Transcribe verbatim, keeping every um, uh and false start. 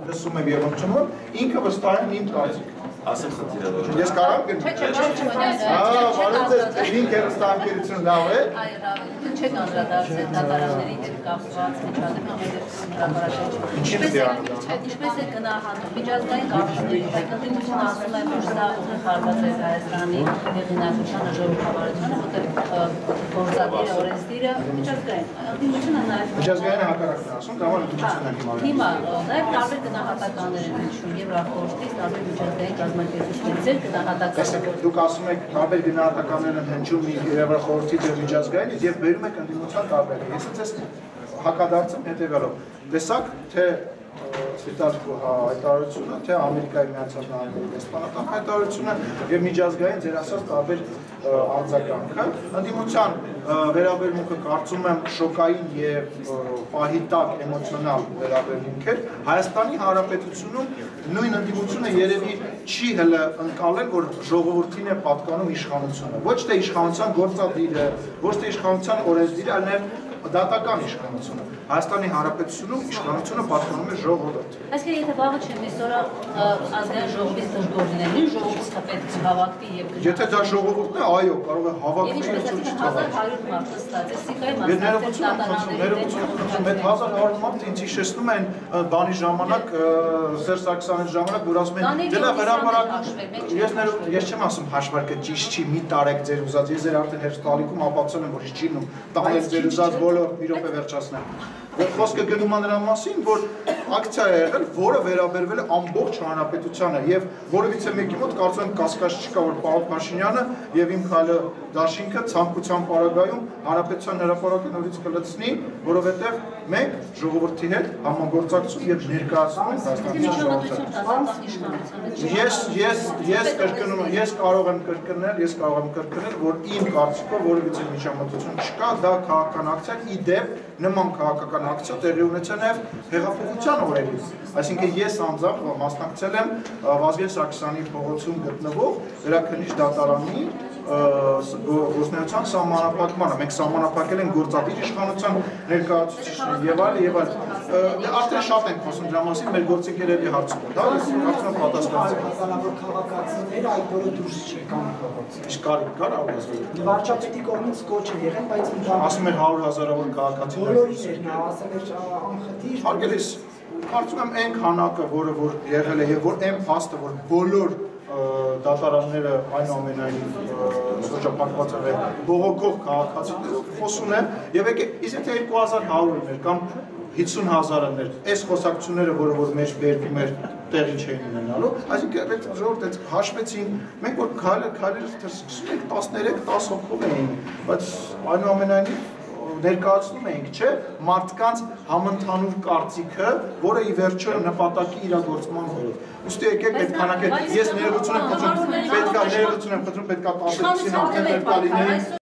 լսում եմ եւ ըմբռնում, ինքը վստահ եմ իմ կարծիքը։ Ասեմ խնդիրը որ Ես կարող եմ Ահա, բարդ է, ինքը ստանկերություն լավ է։ Այո, չեք անդրադարձել դատարանների հետ կապված միջադեպ համերգների հրապարակաշրջանում։ Ինչպես է գնահատում միջազգային կառույցների հայտնություն ասում է, որ սա ուղղահարված է Հայաստանի հեղինակությանը, ժողովրդավարությանը, որտեղ գործադիրը, օրենսդիրը միջազգային ընդդիմությունը նաև միջազգային հակառակն է ասում, դա ընդդիմությունն է հիմա։ Հիմա նաև տարբեր գնահատականներ են հնչում եւ ռապորտից տարբեր միջազգային կազմակերպություններից գնահատական։ Դուք ասում եք տարբեր գնահատականներ են հնչում Եվրախորհրդից եւ միջազգայինից եւ բերում եք ընդդիմության տարբեր։ Ես ինձ հակադարձում հետեւելով։ Տեսակ թե Սպիտակ հայտարարությունը, թե Ամերիկայի Միացյալ Նահանգների դեսպանատան հայտարարությունը եւ միջազգային ձեր ասած տարբեր արձագանքը ընդդիմության վերաբերմունքը կարծում եմ շոկային եւ պահիտակ էմոցիոնալ վերաբերմունք էր Հայաստանի Հանրապետությունում նույն ընդդիմությունը երևի չի հələ ընկալել որ ժողովրդին է պատկանում իշխանությունը ոչ թե իշխանության գործադիրը ոչ թե իշխանության օրենսդիրը այլ նաեւ դատական իշխանությունը Հայաստանի Հանրապետությունում իշխանությունը պատկանում է ժողովրդին Այսինքն եթե վաղը չեմ այսօր ազգային ժողովից դժգոհների ժողովուրդը պետք է հավաքվի եւ Եթե դա ժողովուրդն է այո կարող է հավաքվել եւ ինչպես հազար հարյուր մարդ ստատիստիկայի մասնակցել այդ հազար հարյուր մարդ ինձ հիշեցնում են բանի ժամանակ Սերժ Սարգսյանի ժամանակ որ ասում են դե լավ հրապարակ ես ես չեմ ասում հաշվարկը ճիշտ չի մի տարեք ձեր ուզած ես ձեր արդեն հերթ տալիքում ապացուցել եմ որ ես չի լինում տանել ձեր ուզած բոլոր մի րոպե վերջացնեմ Խոսքը գնում է նրա մասին, որ ակցիա է եղել, որը վերաբերվել է ամբողջ հանրապետությանը եւ որևիցե մեկի մոտ կարծում եմ կասկած չկա, որ պարոն Փաշինյանը եւ իմ քայլը դաշինքը ցանկության պարագայում հանրապետության հրապարակը նորից կլցնի, որովհետեւ մենք ժողովրդի հետ համագործակցություն եւ ներկայացնում ենք Հայաստանի Ես ես ես կրկնում եմ, ես կարող եմ կրկնել, ես կարող եմ կրկնել, որ իմ կարծիքով որևիցե միջամտություն չկա, դա քաղաքական ակցիա ի դեպ նման քաղաքական ակցիա տեղի ունեցել նաև հեղափոխության օրերից։ Այսինքն ես անձամբ մասնակցել եմ Վազգեն Սարգսյանի փողոցում գտնվող Վերաքննիչ դատարանի գործնեության սահմանափակմանը։ Մենք սահմանափակել ենք գործադիր իշխանության ներկայացուցիչներին եւ այլ եւ այլ։ Արդեն շատ ենք խոսում դրա մասին, մեր գործընկերների հարցում է։ Դա ես կարծում եմ պատասխանատու քաղաքացիները այդ օրը դուրս չեկան փողոց։ Ինչ կարիք կար ավազվել։ Վարչապետի կողմից կոչ է եղել, բայց ասում էր հարյուր հազարավոր քաղաքացիներ։ Բոլորին էր նա ասել էր անխտիր։ Հարգելիս, կարծում եմ այն քանակը, որը որ եղել է եւ որ այն փաստը, որ բոլոր դատարանները այնուամենայնիվ շրջապատված են բողոքող քաղաքացիներով խոսում են եւ եկե իսկ եթե երկու հազար հարյուրներ կամ հիսուն հազարներ այս խոսակցությունները որը որ մեջ բերվում էր տեղի չէին ունենալու այսինքն այդ ժողովուրդ այդ հաշվեցին մենք որ քայլը քայլերը սկսում ենք տասներեք դաս հոգով էին բայց այնուամենայնիվ ներկայացնում ենք, չէ, մարդկանց համընդհանուր կարծիքը, որը ի վերջո նպատակի իրագործման որով։ Ուստի եկեք այդ քանակը ես ներողություն եմ խնդրում, պետք է ներողություն եմ խնդրում, պետք է տասը հանդիպել լինեին